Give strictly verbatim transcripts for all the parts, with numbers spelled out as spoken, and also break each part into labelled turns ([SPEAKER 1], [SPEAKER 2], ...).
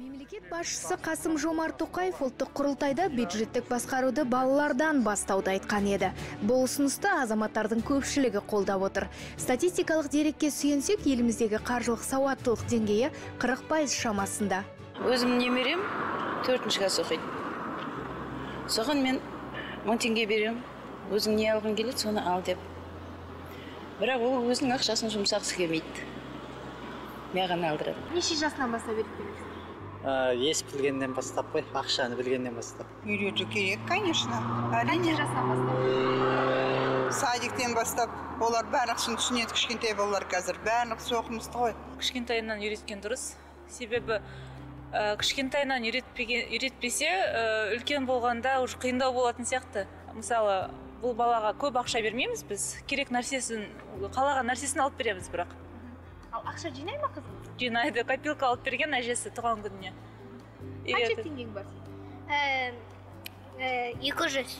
[SPEAKER 1] Мемлекет башчысы Касым-Жомарт Тоқаев ұлттық құрылтайда бюджеттік басқаруды балалардан бастауды айтқан еді. Бұл ұсынысты азаматтардың көпшілігі қолдап отыр. Статистикалық дерекке сүйенсек, еліміздегі қаржылық сауаттылық деңгейі қырық пайыз шамасында.
[SPEAKER 2] Өзім немерем төртінші класс оқиды. Соған мен мың теңге берем. Өзің не алғың келеді, соны ал деп. Бірақ ол өзінің ақшасын жұмсағысы келмейді. Маған алдырады.
[SPEAKER 1] Неше жасынан бастап үйретеміз?
[SPEAKER 3] Ес білгеннен бастап қой, ақшаны білгеннен бастап.
[SPEAKER 4] Үйрету керек, конечно.
[SPEAKER 1] Қанша жасынан бастап?
[SPEAKER 4] Садиктен бастап, олар барлықшын түсінеді, кішкентай балалар қазір. Барлық оқымысты ғой.
[SPEAKER 5] Кішкентайынан үйреткен дұрыс. Себебі кішкентайынан үйретпесе, үлкен болғанда уже қиындау болатын сияқты. Мысалы, бұл балаға көп ақша бермейміз біз. Керек нәрсесін, қалаған нәрсесін алып береміз бірақ.
[SPEAKER 1] Ал ақша жинай ма қызым?
[SPEAKER 5] Жинайды, копилка алып берген әжесі туған күніне.
[SPEAKER 1] Қанша теңгең бар?
[SPEAKER 6] екі жүз.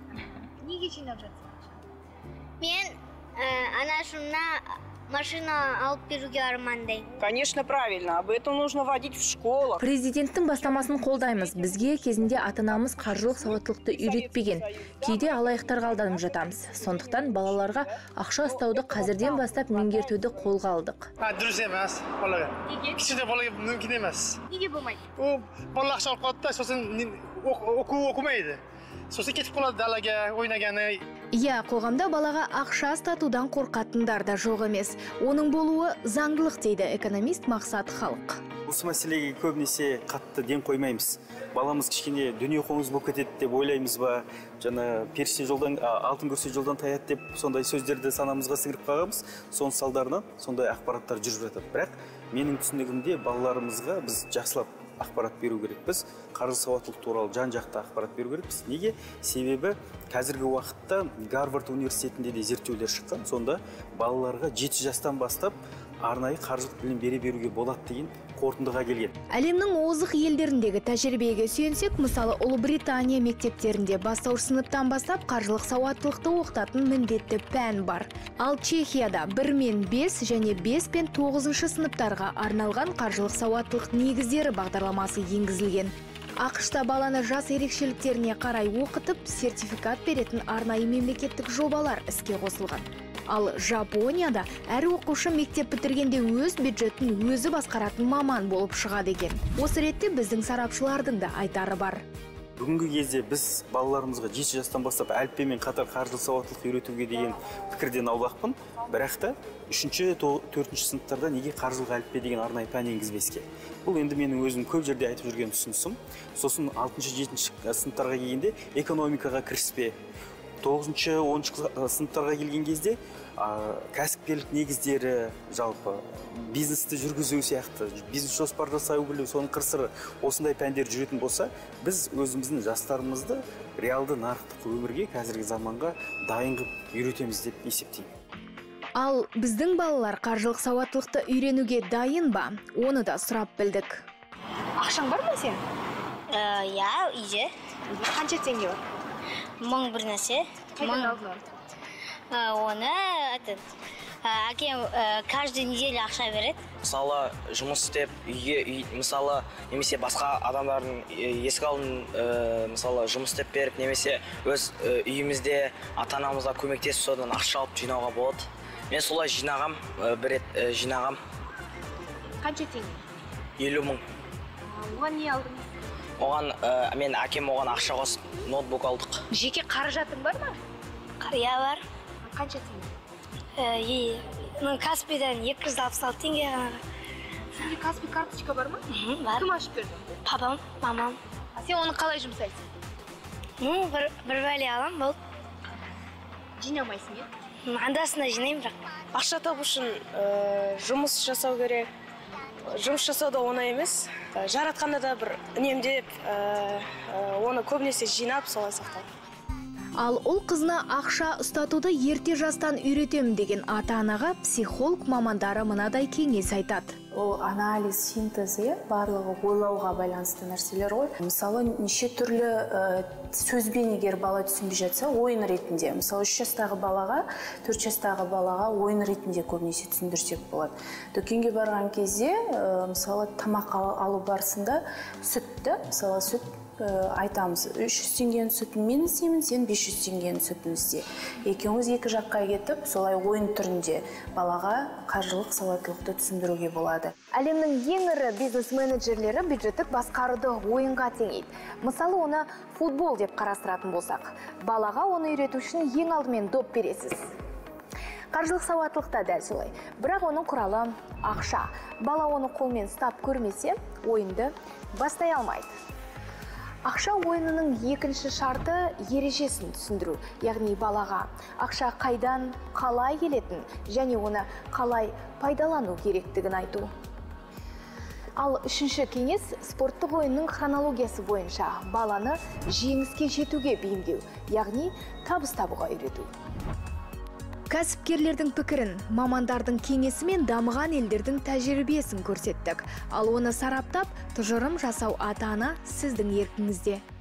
[SPEAKER 1] Неге жинап жатсың?
[SPEAKER 6] Мен анашымна машина алып беруге армандаймын.
[SPEAKER 7] Конечно, правильно. Об этом нужно вводить в школах.
[SPEAKER 8] Президенттің бастамасын қолдаймыз. Бізге кезінде ата-анамыз қаржылық сауаттылықты үйретпеген. Кейде алаяқтарға алданып жатамыз. Сондықтан балаларға ақша ұстауды қазірден бастап меңгертуді қолға алдық.
[SPEAKER 9] Дұрыс емес, балаға.
[SPEAKER 1] Неге?
[SPEAKER 9] Кішкентай балаға мүмкін емес.
[SPEAKER 1] Неге болмайды?
[SPEAKER 9] Ол бала ақша алып қалады да, сосын оқу оқымайды. Сосын кетіп қалады далаға ойнағаны.
[SPEAKER 1] Иә, қоғамда балаға ақша ұстатудан қорқатындар да жоқ емес. Оның болуы заңдылық дейді экономист Мақсат Халық.
[SPEAKER 10] Осы мәселеге көбінесе қатты ден қоймаймыз. Баламыз кішкене дүние қоңыз болып кетеді деп ойлаймыз ба, жана періште жолдан, алтын көрсе жолдан таяды деп сондай сөздерді санамызға сіңіріп қалғанбыз. Соның салдарынан сондай ақпараттар жүріп жатады. Бірақ менің түсінігімде балаларымызға біз жақсылап ақпарат беру керек. Біз қаржы сауаттылық туралы жан-жақты ақпарат беру керекпіз. Неге? Себебі қазіргі уақытта Гарвард университетінде де зерттеулер шыққан. Сонда балаларға жеті жастан бастап арнайы қаржылық білім бере беруге болады деген қорытындыға келген.
[SPEAKER 1] Әлемнің озық елдеріндегі тәжірибеге сүйенсек, мысалы Ұлыбритания мектептерінде бастауыш сыныптан бастап қаржылық сауаттылықты оқытатын міндетті пән бар. Ал Чехияда бір мен бес және бес пен тоғызыншы сыныптарға арналған қаржылық сауаттылық негіздері бағдарламасы енгізілген. ақш-та баланы жас ерекшеліктеріне қарай оқытып, сертификат беретін арнайы мемлекеттік жобалар іске қосылған. Ал Жапонияда әр оқушы мектеп бітіргенде өз бюджетін өзі басқаратын маман болып шығады екен. Осы ретте біздің сарапшылардың да айтары бар.
[SPEAKER 10] Бүгінгі кезде біз балаларымызға жеті жастан бастап әліппемен қатар қаржылық сауаттылық үйретуге деген пікірден аулақпын. Бірақ та үшінші, төртінші сыныптарда неге қаржылық әліппе деген арнайы пән енгізбеске? Бұл енді менің өзім көп жерде айтып жүрген ұсынысым. Сосын алтыншы, жетінші сыныптарға келгенде экономикаға кіріспе. тоғызыншы, оныншы сыныптарға келген кезде кәсіпкерлік негіздері, жалпы бизнесті жүргізу сияқты, бизнес жоспар жасау білу, соның қыр-сыры осындай пәндер жүретін болса, біз өзіміздің жастарымызды реалды нарықтық өмірге, қазіргі заманға дайын қылып үйретеміз деп есептеймін.
[SPEAKER 1] Ал біздің балалар қаржылық сауаттылықты үйренуге дайын ба? Оны да сұрап білдік. Ақшаң бар ма сен?
[SPEAKER 6] Иә, үйде.
[SPEAKER 1] Қанша теңге бар?
[SPEAKER 6] Мың бір нәрсе.
[SPEAKER 1] Қайдан алдың?
[SPEAKER 6] Оны әкем каждый неделя ақша береді.
[SPEAKER 11] Мысалы, жұмыс істеп, үйге, мысалы, немесе басқа адамдардың есік алдын, мысалы, жұмыс істеп беріп, немесе өз үйімізде ата-анамызға көмектесіп, содан ақша алып жинауға болады. Мен солай жинағам, бір рет жинағам.
[SPEAKER 1] Қанша теңге?
[SPEAKER 11] елу мың.
[SPEAKER 1] Оған не алдың?
[SPEAKER 11] Оған, мен әкем оған ақша қосып, ноутбук алдық.
[SPEAKER 1] Жеке қаражатың бар ма?
[SPEAKER 6] Қария бар.
[SPEAKER 1] Қанша теңге?
[SPEAKER 6] Каспийден екі жүз алпыс алты теңге ғана.
[SPEAKER 1] Сенде Каспий карточка бар ма?
[SPEAKER 6] Бар.
[SPEAKER 1] Кім ашып берді?
[SPEAKER 6] Папам, мамам.
[SPEAKER 1] Сен оны қалай жұмсайсың?
[SPEAKER 6] Бір бәле алам, бұл.
[SPEAKER 1] Жинамайсың, е?
[SPEAKER 6] Андасында жинаймын бірақ.
[SPEAKER 7] Ақша табу үшін жұмыс жасау керек. Жұмыс жасау да оңай емес. Жаратқанда да бір үнемдеп, оны көбінесе жинап солай сақтау.
[SPEAKER 1] Ал ол қызына ақша ұстатуды ерте жастан үйретем деген ата-анаға психолог мамандары мынадай кеңес айтады.
[SPEAKER 12] Ол анализ, синтезі, барлығы ойлауға байланысты нәрселер ғой. Мысалы, неше түрлі сөзбен егер бала түсінбей жатса, ойын ретінде. Мысалы, үш жастағы балаға, төрт жастағы балаға ойын ретінде көбінесе түсіндірсек болады. Дүкенге барған кезде, мысалы, тамақ алу барысында сүтті, мысалы, сүт айтамыз, үш жүз теңгенің сүтін мен іздеймін, сен бес жүз теңгенің сүтін ізде. Екеуіңіз екі жаққа кетіп, солай ойын түрінде балаға қаржылық сауаттылықты түсіндіруге болады.
[SPEAKER 1] Әлемнің ең ірі бизнес-менеджерлері бюджеттік басқаруды ойынға теңейді. Мысалы, оны футбол деп қарастыратын болсақ, балаға оны үйрету үшін ең алдымен доп бересіз. Қаржылық сауаттылықта дәл солай. Бірақ оның құралы ақша. Бала оны қолмен ұстап көрмесе, ойынды бастай алмайды. Ақша ойынының екінші шарты ережесін түсіндіру, яғни балаға ақша қайдан, қалай келетін және оны қалай пайдалану керектігін айту. Ал үшінші кеңес спорттық ойынның хронологиясы бойынша баланы жеңіске жетуге бейімдеу, яғни табыс табуға үйрету. Кәсіпкерлердің пікірін, мамандардың кеңесі мен дамыған елдердің тәжірибесін көрсеттік. Ал оны сараптап, тұжырым жасау ата-ана сіздің еркіңізде.